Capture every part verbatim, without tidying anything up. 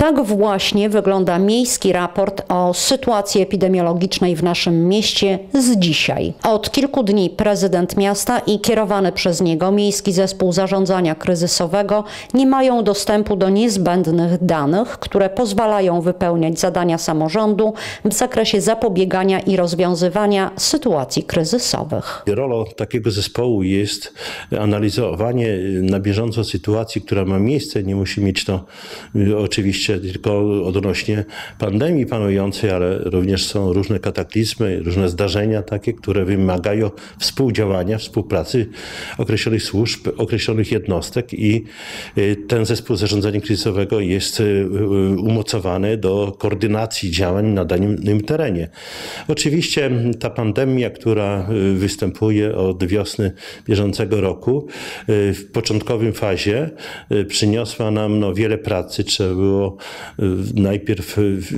Tak właśnie wygląda miejski raport o sytuacji epidemiologicznej w naszym mieście z dzisiaj. Od kilku dni prezydent miasta i kierowany przez niego Miejski Zespół Zarządzania Kryzysowego nie mają dostępu do niezbędnych danych, które pozwalają wypełniać zadania samorządu w zakresie zapobiegania i rozwiązywania sytuacji kryzysowych. Rolą takiego zespołu jest analizowanie na bieżąco sytuacji, która ma miejsce. Nie musi mieć to oczywiście tylko odnośnie pandemii panującej, ale również są różne kataklizmy, różne zdarzenia takie, które wymagają współdziałania, współpracy określonych służb, określonych jednostek i ten zespół zarządzania kryzysowego jest umocowany do koordynacji działań na danym terenie. Oczywiście ta pandemia, która występuje od wiosny bieżącego roku, w początkowym fazie przyniosła nam no, wiele pracy. Trzeba było najpierw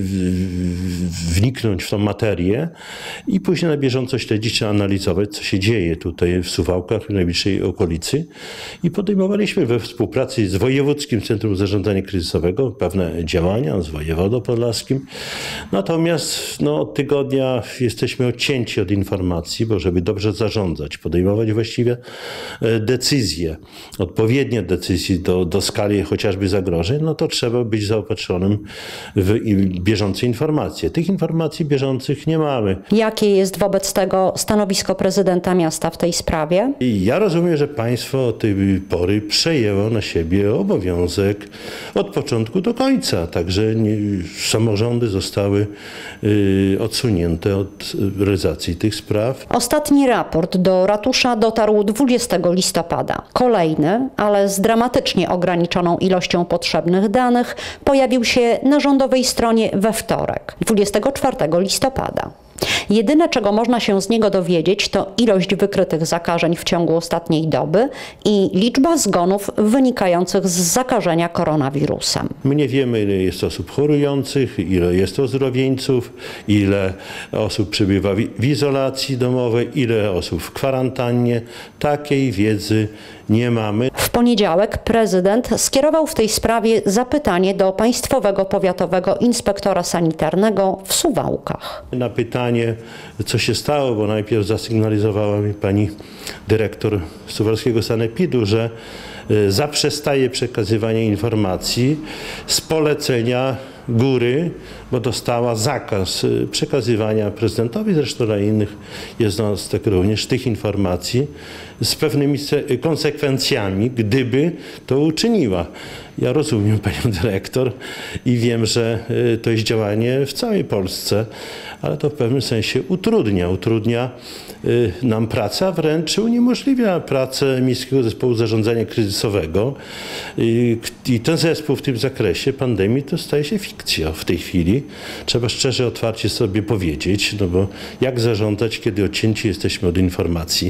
wniknąć w tą materię i później na bieżąco śledzić, analizować, co się dzieje tutaj w Suwałkach, w najbliższej okolicy. I podejmowaliśmy we współpracy z Wojewódzkim Centrum Zarządzania Kryzysowego pewne działania, z wojewodą podlaskim. Natomiast no, od tygodnia jesteśmy odcięci od informacji, bo żeby dobrze zarządzać, podejmować właściwie decyzje, odpowiednie decyzje do, do skali chociażby zagrożeń, no to trzeba być zaopatrzonym w bieżące informacje. Tych informacji bieżących nie mamy. Jakie jest wobec tego stanowisko prezydenta miasta w tej sprawie? I ja rozumiem, że państwo od tej pory przejęło na siebie obowiązek od początku do końca. Także nie, samorządy zostały y, odsunięte od realizacji tych spraw. Ostatni raport do ratusza dotarł dwudziestego listopada. Kolejny, ale z dramatycznie ograniczoną ilością potrzebnych danych, pojawił się na rządowej stronie we wtorek, dwudziestego czwartego listopada. Jedyne, czego można się z niego dowiedzieć, to ilość wykrytych zakażeń w ciągu ostatniej doby i liczba zgonów wynikających z zakażenia koronawirusem. My nie wiemy, ile jest osób chorujących, ile jest ozdrowieńców, ile osób przebywa w izolacji domowej, ile osób w kwarantannie. Takiej wiedzy nie mamy. W poniedziałek prezydent skierował w tej sprawie zapytanie do Państwowego Powiatowego Inspektora Sanitarnego w Suwałkach. Na pytanie, co się stało, bo najpierw zasygnalizowała mi pani dyrektor Suwalskiego Sanepidu, że zaprzestaje przekazywania informacji z polecenia góry, bo dostała zakaz przekazywania prezydentowi, zresztą dla innych jednostek również tych informacji z pewnymi konsekwencjami, gdyby to uczyniła. Ja rozumiem panią dyrektor i wiem, że to jest działanie w całej Polsce, ale to w pewnym sensie utrudnia, utrudnia nam pracę, a wręcz uniemożliwia pracę Miejskiego Zespołu Zarządzania Kryzysowego. I ten zespół w tym zakresie pandemii to staje się fikcją w tej chwili. Trzeba szczerze, otwarcie sobie powiedzieć, no bo jak zarządzać, kiedy odcięci jesteśmy od informacji.